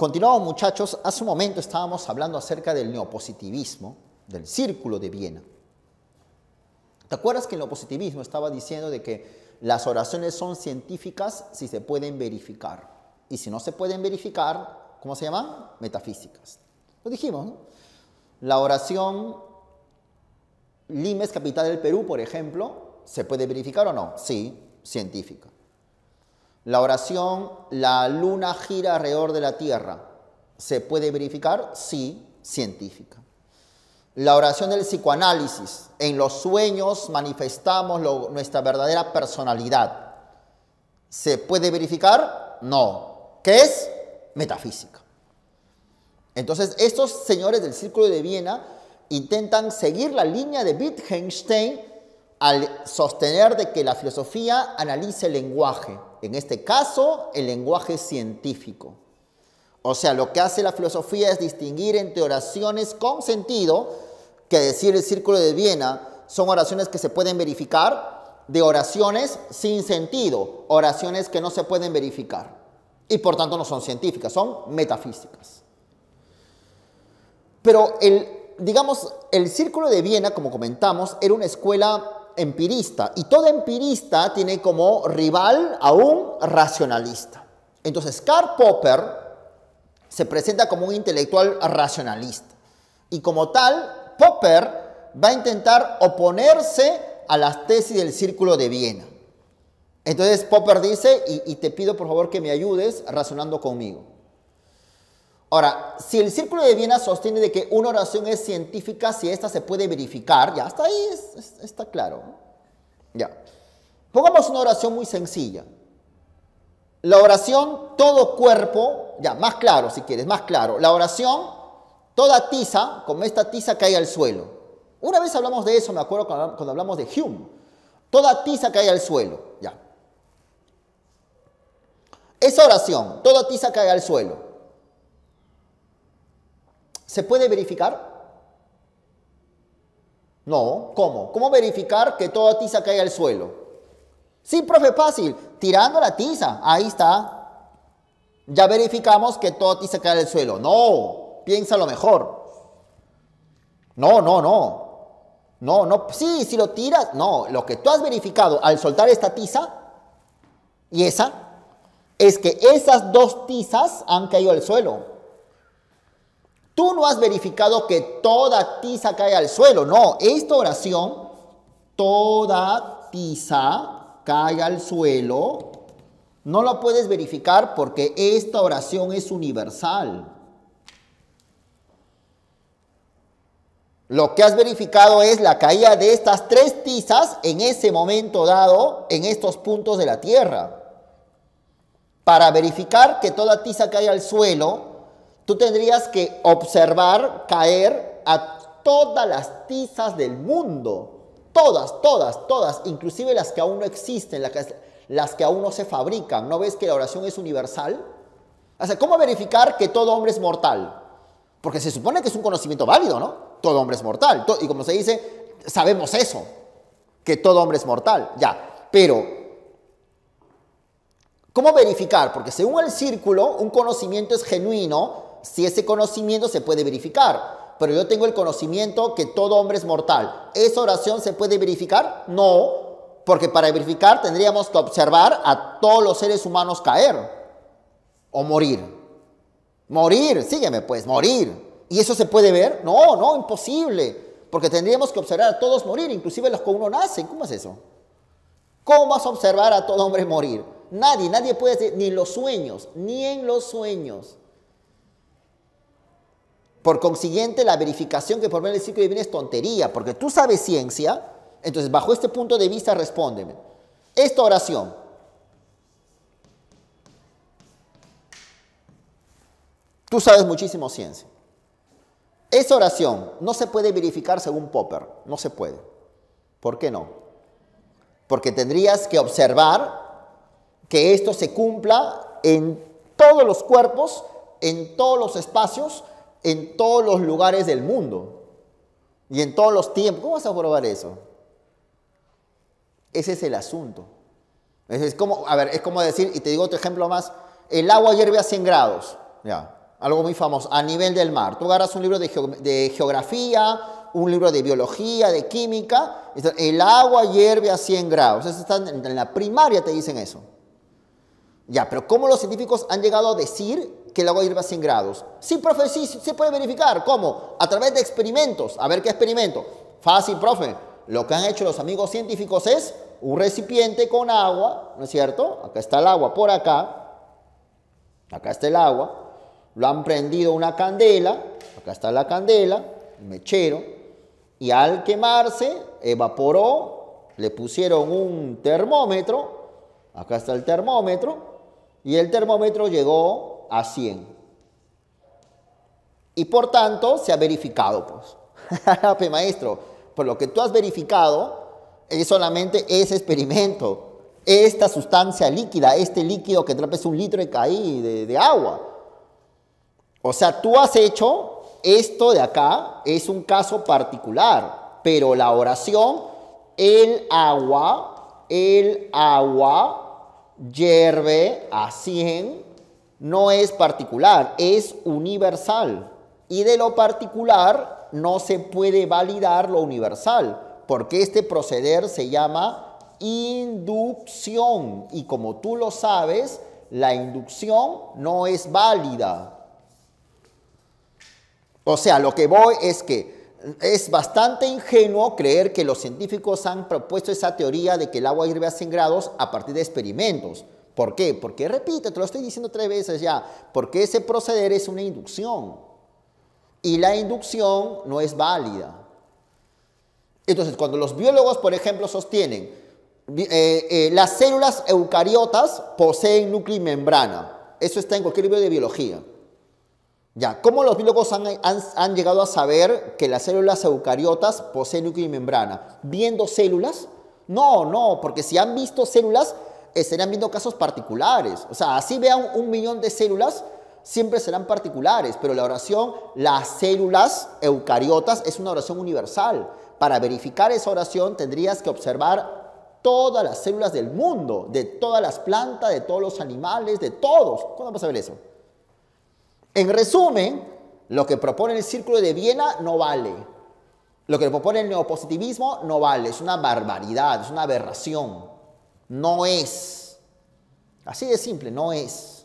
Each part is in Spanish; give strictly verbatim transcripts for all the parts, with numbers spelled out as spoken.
continuamos, muchachos. Hace un momento estábamos hablando acerca del neopositivismo, del círculo de Viena. ¿Te acuerdas que el neopositivismo estaba diciendo de que las oraciones son científicas si se pueden verificar? Y si no se pueden verificar, ¿cómo se llaman? Metafísicas. Lo dijimos, ¿no? La oración Lima es capital del Perú, por ejemplo, ¿se puede verificar o no? Sí, científica. La oración la luna gira alrededor de la Tierra, ¿se puede verificar? Sí, científica. La oración del psicoanálisis, en los sueños manifestamos lo, nuestra verdadera personalidad, ¿se puede verificar? No. ¿Qué es? Metafísica. Entonces, estos señores del Círculo de Viena intentan seguir la línea de Wittgenstein al sostener de que la filosofía analiza el lenguaje, en este caso, el lenguaje científico. O sea, lo que hace la filosofía es distinguir entre oraciones con sentido, que decir el Círculo de Viena son oraciones que se pueden verificar, de oraciones sin sentido, oraciones que no se pueden verificar. Y por tanto no son científicas, son metafísicas. Pero el, digamos, el Círculo de Viena, como comentamos, era una escuela empirista, y todo empirista tiene como rival a un racionalista. Entonces, Karl Popper se presenta como un intelectual racionalista, y como tal, Popper va a intentar oponerse a las tesis del Círculo de Viena. Entonces, Popper dice, y, y te pido por favor que me ayudes razonando conmigo. Ahora, si el Círculo de Viena sostiene de que una oración es científica si ésta se puede verificar, ya hasta ahí es, es, está claro, ¿no? Ya. Pongamos una oración muy sencilla. La oración todo cuerpo, ya, más claro si quieres, más claro. La oración toda tiza, como esta tiza cae al suelo. Una vez hablamos de eso, me acuerdo cuando hablamos de Hume. Toda tiza cae al suelo, ya. Esa oración, toda tiza cae al suelo. ¿Se puede verificar? No. ¿Cómo? ¿Cómo verificar que toda tiza cae al suelo? Sí, profe, fácil. Tirando la tiza. Ahí está. Ya verificamos que toda tiza cae al suelo. No. Piénsalo mejor. No, no, no. No, no. Sí, si lo tiras. No. Lo que tú has verificado al soltar esta tiza y esa es que esas dos tizas han caído al suelo. Tú no has verificado que toda tiza cae al suelo. No, esta oración, toda tiza cae al suelo, no lo puedes verificar porque esta oración es universal. Lo que has verificado es la caída de estas tres tizas en ese momento dado, en estos puntos de la tierra. Para verificar que toda tiza cae al suelo, tú tendrías que observar caer a todas las tizas del mundo. Todas, todas, todas, inclusive las que aún no existen, las que, las que aún no se fabrican. ¿No ves que la oración es universal? O sea, ¿cómo verificar que todo hombre es mortal? Porque se supone que es un conocimiento válido, ¿no? Todo hombre es mortal. Y como se dice, sabemos eso, que todo hombre es mortal. Ya, pero ¿cómo verificar? Porque según el círculo, un conocimiento es genuino si ese conocimiento se puede verificar. Pero yo tengo el conocimiento que todo hombre es mortal. ¿Esa oración se puede verificar? No, porque para verificar tendríamos que observar a todos los seres humanos caer o morir. Morir, sígueme pues, morir. ¿Y eso se puede ver? No, no, imposible. Porque tendríamos que observar a todos morir, inclusive los que uno nace. ¿Cómo es eso? ¿Cómo vas a observar a todo hombre morir? Nadie, nadie puede decir, ni en los sueños, ni en los sueños. Por consiguiente, la verificación que por medio del círculo de Viena es tontería, porque tú sabes ciencia, entonces bajo este punto de vista respóndeme. Esta oración, tú sabes muchísimo ciencia. Esa oración no se puede verificar según Popper, no se puede. ¿Por qué no? Porque tendrías que observar que esto se cumpla en todos los cuerpos, en todos los espacios, en todos los lugares del mundo y en todos los tiempos. ¿Cómo vas a probar eso? Ese es el asunto. Es como, a ver, es como decir, y te digo otro ejemplo más, el agua hierve a cien grados. Ya. Algo muy famoso, a nivel del mar. Tú agarras un libro de, geo de geografía, un libro de biología, de química, el agua hierve a cien grados. Eso está en, en la primaria te dicen eso. Ya, pero ¿cómo los científicos han llegado a decir que el agua hierve a cien grados? Sí, profe, sí, sí se puede verificar. ¿Cómo? A través de experimentos. A ver qué experimento. Fácil, profe. Lo que han hecho los amigos científicos es un recipiente con agua, ¿no es cierto? Acá está el agua por acá. Acá está el agua. Lo han prendido una candela. Acá está la candela, el mechero. Y al quemarse, evaporó. Le pusieron un termómetro. Acá está el termómetro. Y el termómetro llegó a cien. Y por tanto, se ha verificado, pues. Maestro, por lo que tú has verificado, es solamente ese experimento. Esta sustancia líquida, este líquido que trae es un litro de, caí, de, de agua. O sea, tú has hecho esto de acá, es un caso particular. Pero la oración, el agua, el agua hierve a cien, no es particular, es universal. Y de lo particular no se puede validar lo universal, porque este proceder se llama inducción. Y como tú lo sabes, la inducción no es válida. O sea, lo que voy es que es bastante ingenuo creer que los científicos han propuesto esa teoría de que el agua hierve a cien grados a partir de experimentos. ¿Por qué? Porque, repito, te lo estoy diciendo tres veces ya, porque ese proceder es una inducción. Y la inducción no es válida. Entonces, cuando los biólogos, por ejemplo, sostienen eh, eh, las células eucariotas poseen núcleo y membrana, eso está en cualquier libro de biología. Ya, ¿cómo los biólogos han, han, han llegado a saber que las células eucariotas poseen núcleo y membrana? ¿Viendo células? No, no, porque si han visto células, estarían viendo casos particulares. O sea, así vean un millón de células, siempre serán particulares, pero la oración, las células eucariotas, es una oración universal. Para verificar esa oración tendrías que observar todas las células del mundo, de todas las plantas, de todos los animales, de todos. ¿Cuándo vas a ver eso? En resumen, lo que propone el Círculo de Viena no vale. Lo que propone el neopositivismo no vale. Es una barbaridad, es una aberración. No es. Así de simple, no es.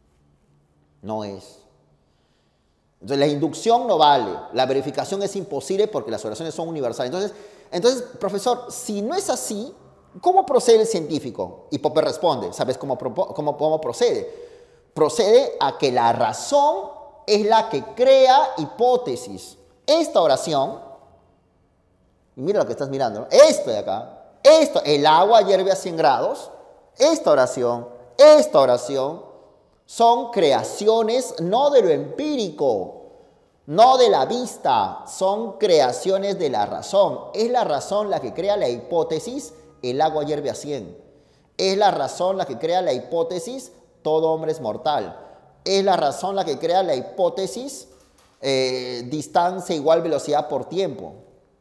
No es. Entonces, la inducción no vale. La verificación es imposible porque las oraciones son universales. Entonces, entonces profesor, si no es así, ¿cómo procede el científico? Y Popper responde, ¿sabes cómo, cómo, cómo procede? Procede a que la razón es la que crea hipótesis. Esta oración, y mira lo que estás mirando, ¿no? Esto de acá, esto, el agua hierve a cien grados, esta oración, esta oración, son creaciones no de lo empírico, no de la vista, son creaciones de la razón. Es la razón la que crea la hipótesis, el agua hierve a cien. Es la razón la que crea la hipótesis, todo hombre es mortal. Es la razón la que crea la hipótesis eh, distancia igual velocidad por tiempo.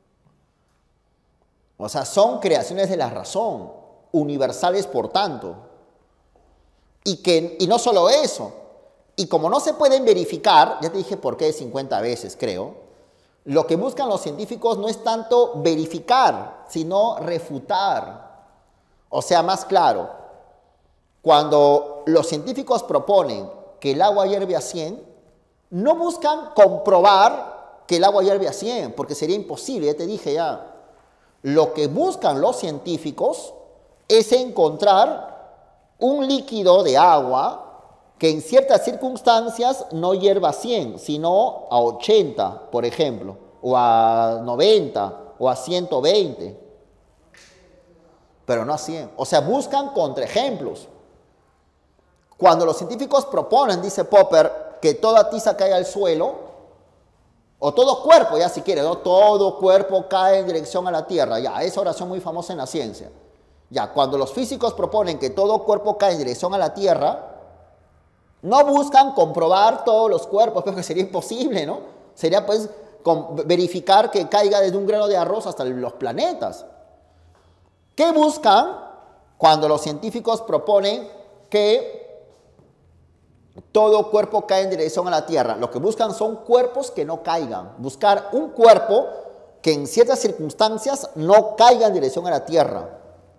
O sea, son creaciones de la razón, universales por tanto. Y, que, y no solo eso, y como no se pueden verificar, ya te dije por qué cincuenta veces creo, lo que buscan los científicos no es tanto verificar, sino refutar. O sea, más claro, cuando los científicos proponen que el agua hierve a cien, no buscan comprobar que el agua hierve a cien, porque sería imposible, ya te dije ya. Lo que buscan los científicos es encontrar un líquido de agua que en ciertas circunstancias no hierva a cien, sino a ochenta, por ejemplo, o a noventa, o a ciento veinte. Pero no a cien. O sea, buscan contraejemplos. Cuando los científicos proponen, dice Popper, que toda tiza caiga al suelo, o todo cuerpo, ya si quiere, ¿no? Todo cuerpo cae en dirección a la Tierra. Ya, esa oración muy famosa en la ciencia. Ya, cuando los físicos proponen que todo cuerpo cae en dirección a la Tierra, no buscan comprobar todos los cuerpos, porque sería imposible, ¿no? Sería, pues, verificar que caiga desde un grano de arroz hasta los planetas. ¿Qué buscan cuando los científicos proponen que Todo cuerpo cae en dirección a la tierra. Lo que buscan son cuerpos que no caigan. Buscar un cuerpo que en ciertas circunstancias no caiga en dirección a la tierra.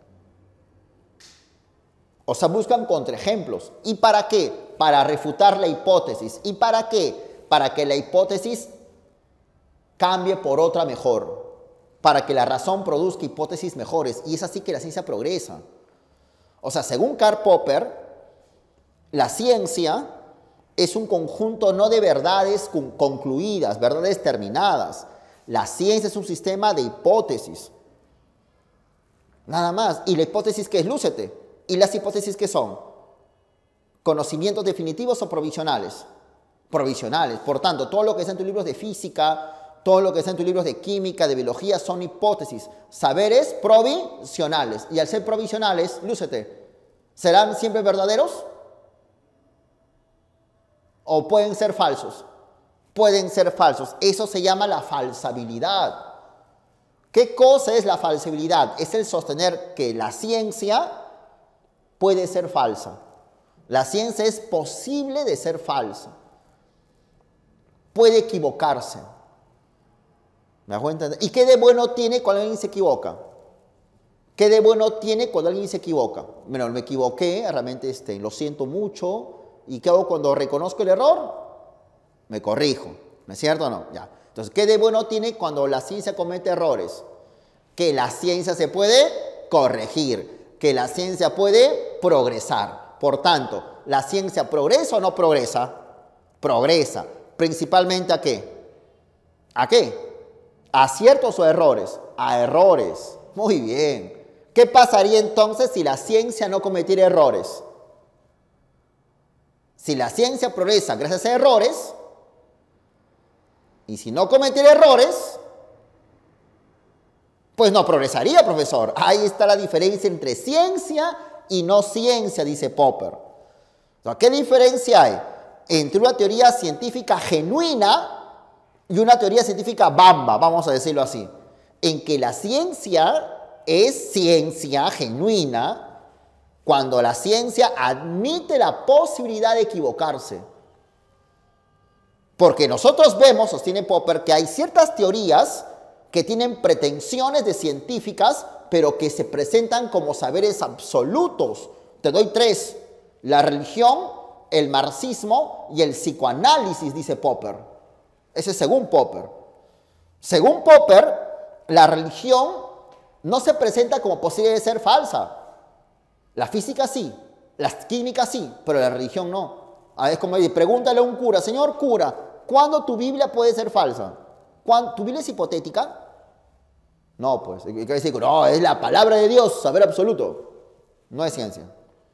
O sea, buscan contraejemplos. ¿Y para qué? Para refutar la hipótesis. ¿Y para qué? Para que la hipótesis cambie por otra mejor. Para que la razón produzca hipótesis mejores. Y es así que la ciencia progresa. O sea, según Karl Popper, la ciencia es un conjunto no de verdades concluidas, verdades terminadas. La ciencia es un sistema de hipótesis. Nada más. ¿Y la hipótesis qué es? Lúcete. ¿Y las hipótesis qué son? ¿Conocimientos definitivos o provisionales? Provisionales. Por tanto, todo lo que está en tus libros de física, todo lo que está en tus libros de química, de biología, son hipótesis. Saberes provisionales. Y al ser provisionales, lúcete, ¿serán siempre verdaderos? ¿O pueden ser falsos? Pueden ser falsos. Eso se llama la falsabilidad. ¿Qué cosa es la falsabilidad? Es el sostener que la ciencia puede ser falsa. La ciencia es posible de ser falsa. Puede equivocarse. ¿Me hago entender? ¿Y qué de bueno tiene cuando alguien se equivoca? ¿Qué de bueno tiene cuando alguien se equivoca? Bueno, me equivoqué, realmente este, lo siento mucho. ¿Y qué hago cuando reconozco el error? Me corrijo. ¿No es cierto o no? Ya. Entonces, ¿qué de bueno tiene cuando la ciencia comete errores? Que la ciencia se puede corregir. Que la ciencia puede progresar. Por tanto, ¿la ciencia progresa o no progresa? Progresa. ¿Principalmente a qué? ¿A qué? ¿A aciertos o errores? A errores. Muy bien. ¿Qué pasaría entonces si la ciencia no cometiera errores? Si la ciencia progresa gracias a errores, y si no cometiera errores, pues no progresaría, profesor. Ahí está la diferencia entre ciencia y no ciencia, dice Popper. ¿Qué diferencia hay entre una teoría científica genuina y una teoría científica bamba, vamos a decirlo así? En que la ciencia es ciencia genuina cuando la ciencia admite la posibilidad de equivocarse. Porque nosotros vemos, sostiene Popper, que hay ciertas teorías que tienen pretensiones de científicas, pero que se presentan como saberes absolutos. Te doy tres: la religión, el marxismo y el psicoanálisis, dice Popper. Ese es según Popper. Según Popper, la religión no se presenta como posible de ser falsa. La física sí, la química sí, pero la religión no. A veces como dice, pregúntale a un cura, señor cura, ¿cuándo tu Biblia puede ser falsa? ¿Tu Biblia es hipotética? No, pues, hay que decir, no, es la palabra de Dios, saber absoluto. No es ciencia.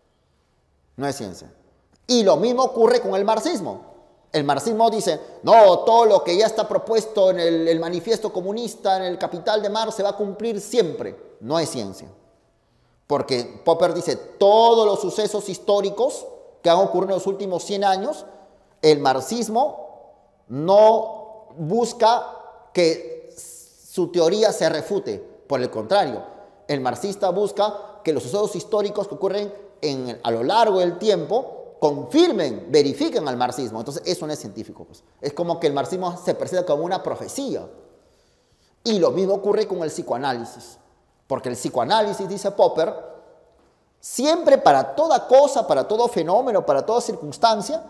No es ciencia. Y lo mismo ocurre con el marxismo. El marxismo dice, no, todo lo que ya está propuesto en el, el manifiesto comunista, en el Capital de Marx, se va a cumplir siempre. No es ciencia. Porque Popper dice, todos los sucesos históricos que han ocurrido en los últimos cien años, el marxismo no busca que su teoría se refute. Por el contrario, el marxista busca que los sucesos históricos que ocurren en, a lo largo del tiempo confirmen, verifiquen al marxismo. Entonces, eso no es científico. Pues. Es como que el marxismo se presenta como una profecía. Y lo mismo ocurre con el psicoanálisis. Porque el psicoanálisis, dice Popper, siempre para toda cosa, para todo fenómeno, para toda circunstancia,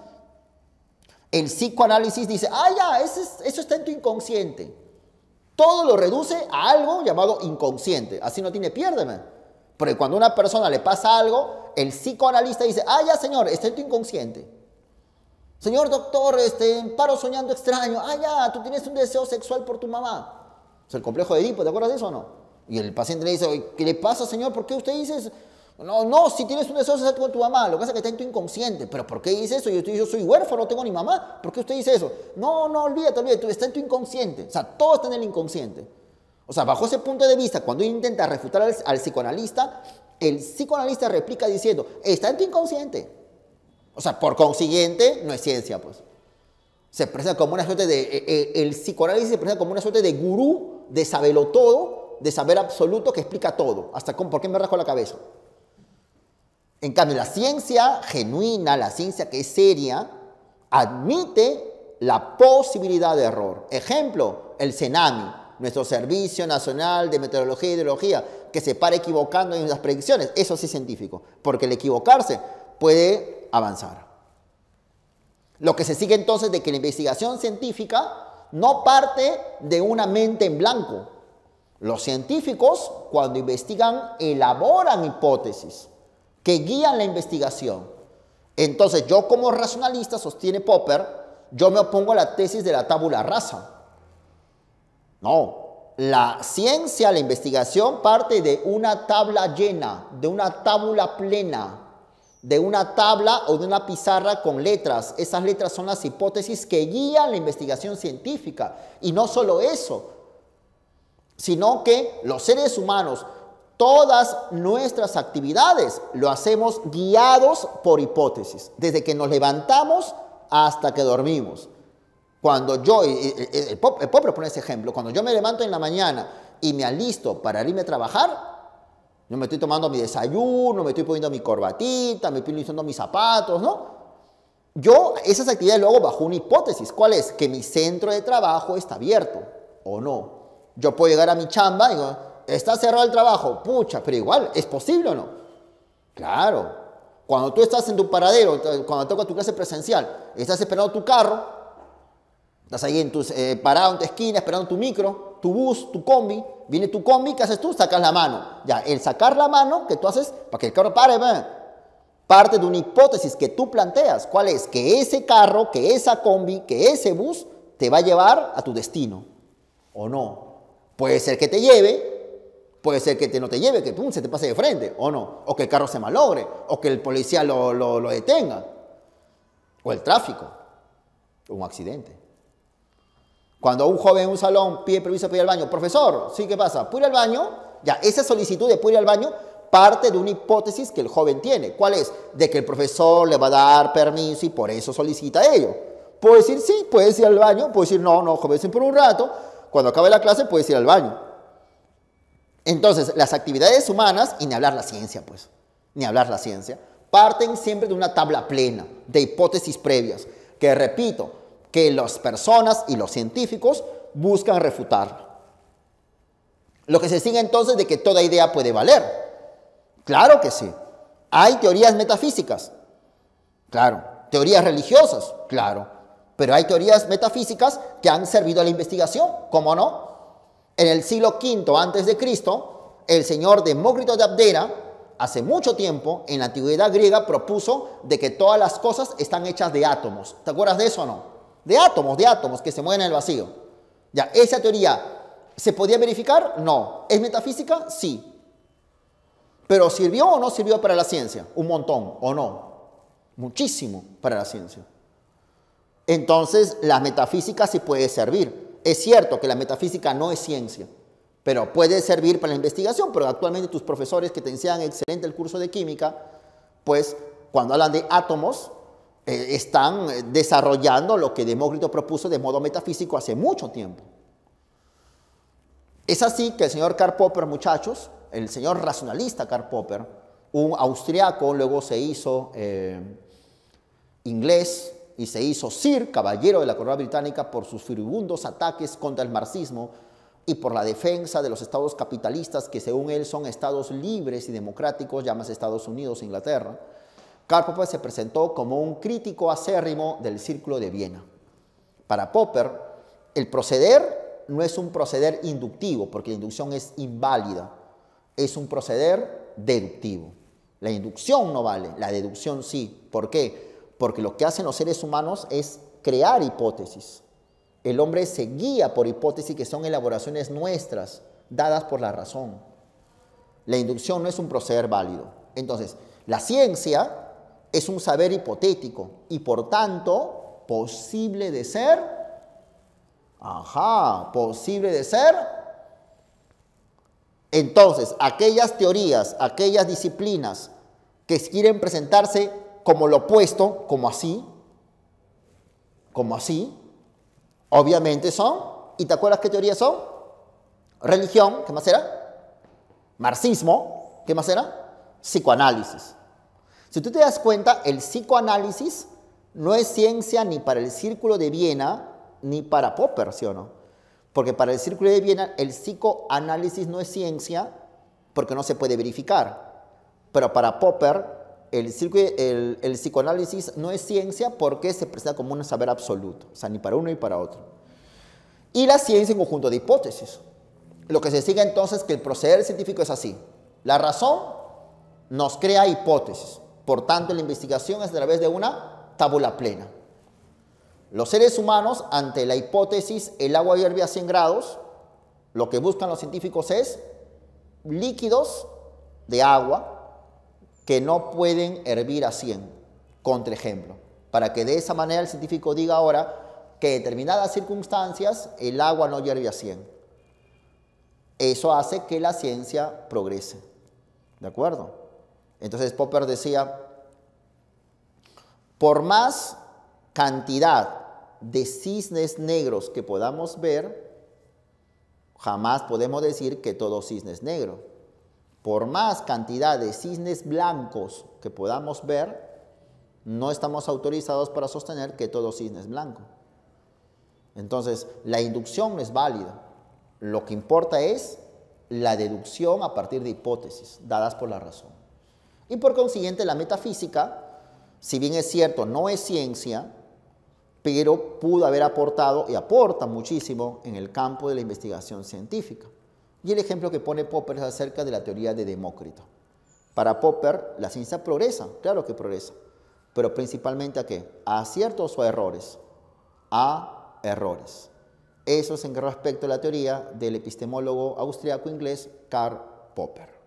el psicoanálisis dice, ah, ya, eso, es, eso está en tu inconsciente. Todo lo reduce a algo llamado inconsciente. Así no tiene piérdeme. Porque cuando a una persona le pasa algo, el psicoanalista dice, ah, ya, señor, está en tu inconsciente. Señor doctor, este, paro soñando extraño. Ah, ya, tú tienes un deseo sexual por tu mamá. Es el complejo de Edipo, ¿te acuerdas de eso o no? Y el paciente le dice, ¿qué le pasa, señor? ¿Por qué usted dice eso? No, no, si tienes un deseo sexual con tu mamá, lo que pasa es que está en tu inconsciente. ¿Pero por qué dice eso? Yo, yo soy huérfano, no tengo ni mamá. ¿Por qué usted dice eso? No, no, olvídate, olvídate, está en tu inconsciente. O sea, todo está en el inconsciente. O sea, bajo ese punto de vista, cuando uno intenta refutar al, al psicoanalista, el psicoanalista replica diciendo, está en tu inconsciente. O sea, por consiguiente, no es ciencia, pues. Se presenta como una suerte de... Eh, el psicoanálisis se presenta como una suerte de gurú, de sabelotodo, de saber absoluto que explica todo. Hasta con, por qué me rasco la cabeza. En cambio, la ciencia genuina, la ciencia que es seria, admite la posibilidad de error. Ejemplo, el CENAMI, nuestro Servicio Nacional de Meteorología y Hidrología, que se para equivocando en las predicciones. Eso sí es científico, porque el equivocarse puede avanzar. Lo que se sigue entonces de que la investigación científica no parte de una mente en blanco. Los científicos, cuando investigan, elaboran hipótesis que guían la investigación. Entonces, yo como racionalista, sostiene Popper, yo me opongo a la tesis de la tabula rasa. No, la ciencia, la investigación parte de una tabla llena, de una tabla plena, de una tabla o de una pizarra con letras. Esas letras son las hipótesis que guían la investigación científica. Y no solo eso, sino que los seres humanos, todas nuestras actividades lo hacemos guiados por hipótesis, desde que nos levantamos hasta que dormimos. Cuando yo, el, el, el Popper pone ese ejemplo, cuando yo me levanto en la mañana y me alisto para irme a trabajar, yo me estoy tomando mi desayuno, me estoy poniendo mi corbatita, me estoy listando mis zapatos, ¿no? Yo esas actividades lo hago bajo una hipótesis. ¿Cuál es? Que mi centro de trabajo está abierto o no. Yo puedo llegar a mi chamba y digo, está cerrado el trabajo, pucha, pero igual, ¿es posible o no? Claro. Cuando tú estás en tu paradero, cuando toca tu clase presencial, estás esperando tu carro, estás ahí en tu, eh, parado en tu esquina esperando tu micro, tu bus, tu combi, viene tu combi, ¿qué haces tú? Sacas la mano. Ya, el sacar la mano que tú haces para que el carro pare, ¿ve? Parte de una hipótesis que tú planteas. ¿Cuál es? Que ese carro, que esa combi, que ese bus te va a llevar a tu destino. ¿O no? Puede ser que te lleve, puede ser que te, no te lleve, que pum, se te pase de frente, o no. O que el carro se malogre, o que el policía lo, lo, lo detenga. O el tráfico, o un accidente. Cuando un joven en un salón pide permiso para ir al baño, profesor, ¿sí qué pasa? ¿Puedo ir al baño? Ya, esa solicitud de ¿puedo ir al baño? Parte de una hipótesis que el joven tiene. ¿Cuál es? De que el profesor le va a dar permiso y por eso solicita ello. Puedo decir sí, puedes ir al baño, puedo decir no, no, joven, por un rato. Cuando acabe la clase puedes ir al baño. Entonces, las actividades humanas, y ni hablar la ciencia, pues, ni hablar la ciencia, parten siempre de una tabla plena, de hipótesis previas, que repito, que las personas y los científicos buscan refutar. Lo que se sigue entonces de que toda idea puede valer. Claro que sí. Hay teorías metafísicas. Claro. Teorías religiosas. Claro. Pero hay teorías metafísicas que han servido a la investigación. ¿Cómo no? En el siglo quinto antes de Cristo, el señor Demócrito de Abdera, hace mucho tiempo, en la antigüedad griega, propuso de que todas las cosas están hechas de átomos. ¿Te acuerdas de eso o no? De átomos, de átomos que se mueven en el vacío. Ya, esa teoría, ¿se podía verificar? No. ¿Es metafísica? Sí. ¿Pero sirvió o no sirvió para la ciencia? Un montón, ¿o no? Muchísimo para la ciencia. Entonces, la metafísica sí puede servir. Es cierto que la metafísica no es ciencia, pero puede servir para la investigación, pero actualmente tus profesores que te enseñan excelente el curso de química, pues cuando hablan de átomos, eh, están desarrollando lo que Demócrito propuso de modo metafísico hace mucho tiempo. Es así que el señor Karl Popper, muchachos, el señor racionalista Karl Popper, un austriaco, luego se hizo eh, inglés y se hizo Sir, caballero de la corona británica, por sus furibundos ataques contra el marxismo y por la defensa de los estados capitalistas que según él son estados libres y democráticos, llámase Estados Unidos e Inglaterra. Karl Popper se presentó como un crítico acérrimo del Círculo de Viena. Para Popper, el proceder no es un proceder inductivo, porque la inducción es inválida, es un proceder deductivo. La inducción no vale, la deducción sí. ¿Por qué? Porque lo que hacen los seres humanos es crear hipótesis. El hombre se guía por hipótesis que son elaboraciones nuestras, dadas por la razón. La inducción no es un proceder válido. Entonces, la ciencia es un saber hipotético y, por tanto, posible de ser. Ajá, posible de ser. Entonces, aquellas teorías, aquellas disciplinas que quieren presentarse como lo opuesto, como así, como así, obviamente son, ¿y te acuerdas qué teorías son? Religión, ¿qué más era? Marxismo, ¿qué más era? Psicoanálisis. Si tú te das cuenta, el psicoanálisis no es ciencia ni para el Círculo de Viena ni para Popper, ¿sí o no? Porque para el Círculo de Viena el psicoanálisis no es ciencia porque no se puede verificar. Pero para Popper el, el, el psicoanálisis no es ciencia porque se presenta como un saber absoluto, o sea, ni para uno ni para otro. Y la ciencia es un conjunto de hipótesis. Lo que se sigue entonces es que el proceder científico es así. La razón nos crea hipótesis. Por tanto, la investigación es a través de una tabula plena. Los seres humanos, ante la hipótesis el agua hierve a cien grados, lo que buscan los científicos es líquidos de agua que no pueden hervir a cien, contra ejemplo, para que de esa manera el científico diga ahora que en determinadas circunstancias el agua no hierve a cien. Eso hace que la ciencia progrese. ¿De acuerdo? Entonces Popper decía, por más cantidad de cisnes negros que podamos ver, jamás podemos decir que todo cisne es negro. Por más cantidad de cisnes blancos que podamos ver, no estamos autorizados para sostener que todo cisne es blanco. Entonces, la inducción no es válida. Lo que importa es la deducción a partir de hipótesis dadas por la razón. Y por consiguiente, la metafísica, si bien es cierto, no es ciencia, pero pudo haber aportado y aporta muchísimo en el campo de la investigación científica. Y el ejemplo que pone Popper es acerca de la teoría de Demócrito. Para Popper, la ciencia progresa, claro que progresa, pero principalmente ¿a qué? ¿A aciertos o a errores? A errores. Eso es en respecto a la teoría del epistemólogo austriaco-inglés Karl Popper.